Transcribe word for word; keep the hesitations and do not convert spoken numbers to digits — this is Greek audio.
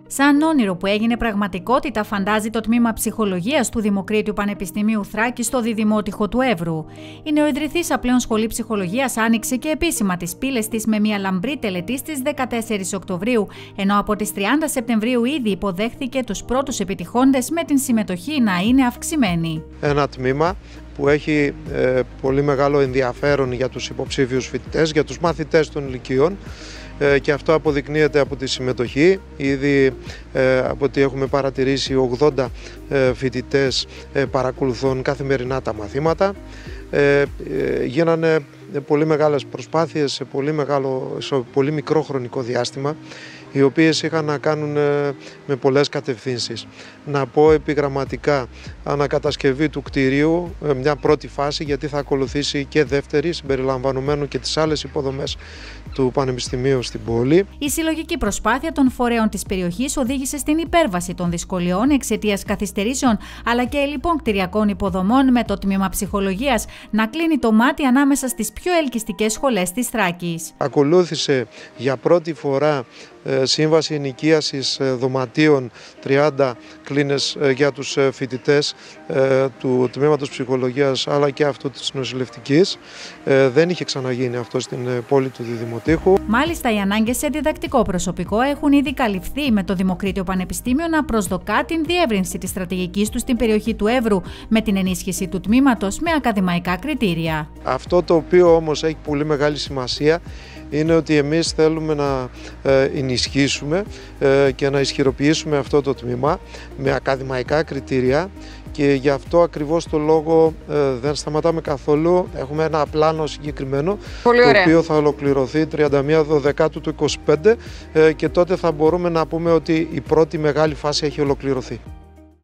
Σαν όνειρο που έγινε πραγματικότητα, φαντάζει το τμήμα ψυχολογίας του Δημοκρίτιου Πανεπιστημίου Θράκης στο Διδημότυχο του Εύρου. Η νεοειδρυθήσα πλέον σχολή ψυχολογίας άνοιξε και επίσημα τις πύλες της με μια λαμπρή τελετή στις δεκατέσσερις Οκτωβρίου, ενώ από τις τριάντα Σεπτεμβρίου ήδη υποδέχθηκε τους πρώτους επιτυχόντες με την συμμετοχή να είναι αυξημένη. Ένα τμήμα που έχει ε, πολύ μεγάλο ενδιαφέρον για τους υποψήφιους φοιτητές, για τους μαθητές των ηλικίων, και αυτό αποδεικνύεται από τη συμμετοχή. Ήδη ε, από ό,τι έχουμε παρατηρήσει ογδόντα ε, φοιτητές ε, παρακολουθούν καθημερινά τα μαθήματα. Ε, ε, γίνανε πολύ μεγάλες προσπάθειες σε πολύ, μεγάλο, σε πολύ μικρό χρονικό διάστημα, οι οποίες είχαν να κάνουν με πολλές κατευθύνσεις. Να πω επιγραμματικά, ανακατασκευή του κτηρίου, μια πρώτη φάση, γιατί θα ακολουθήσει και δεύτερη, συμπεριλαμβανομένου και τις άλλες υποδομές του Πανεπιστημίου στην πόλη. Η συλλογική προσπάθεια των φορέων της περιοχής οδήγησε στην υπέρβαση των δυσκολιών εξαιτίας καθυστερήσεων αλλά και ελλειπών κτηριακών υποδομών, με το τμήμα ψυχολογίας να κλείνει το μάτι ανάμεσα στις πιο ελκυστικές σχολές της Θράκης. Ακολούθησε για πρώτη φορά σύμβαση ενοικίασης δωματίων τριάντα κλίνες για τους φοιτητές του τμήματος ψυχολογίας αλλά και αυτού της νοσηλευτικής. Δεν είχε ξαναγίνει αυτό στην πόλη του Διδημοτήχου. Μάλιστα, οι ανάγκες σε διδακτικό προσωπικό έχουν ήδη καλυφθεί, με το Δημοκρίτιο Πανεπιστήμιο να προσδοκά την διεύρυνση της στρατηγικής του στην περιοχή του Εύρου με την ενίσχυση του τμήματος με ακαδημαϊκά κριτήρια. Αυτό το οποίο όμως έχει πολύ μεγάλη σημασία είναι ότι εμείς θέλουμε να ενισχύσουμε και να ισχυροποιήσουμε αυτό το τμήμα με ακαδημαϊκά κριτήρια, και γι' αυτό ακριβώς το λόγο δεν σταματάμε καθόλου. Έχουμε ένα πλάνο συγκεκριμένο, το οποίο θα ολοκληρωθεί τριάντα μία Δεκάτου του είκοσι πέντε και τότε θα μπορούμε να πούμε ότι η πρώτη μεγάλη φάση έχει ολοκληρωθεί.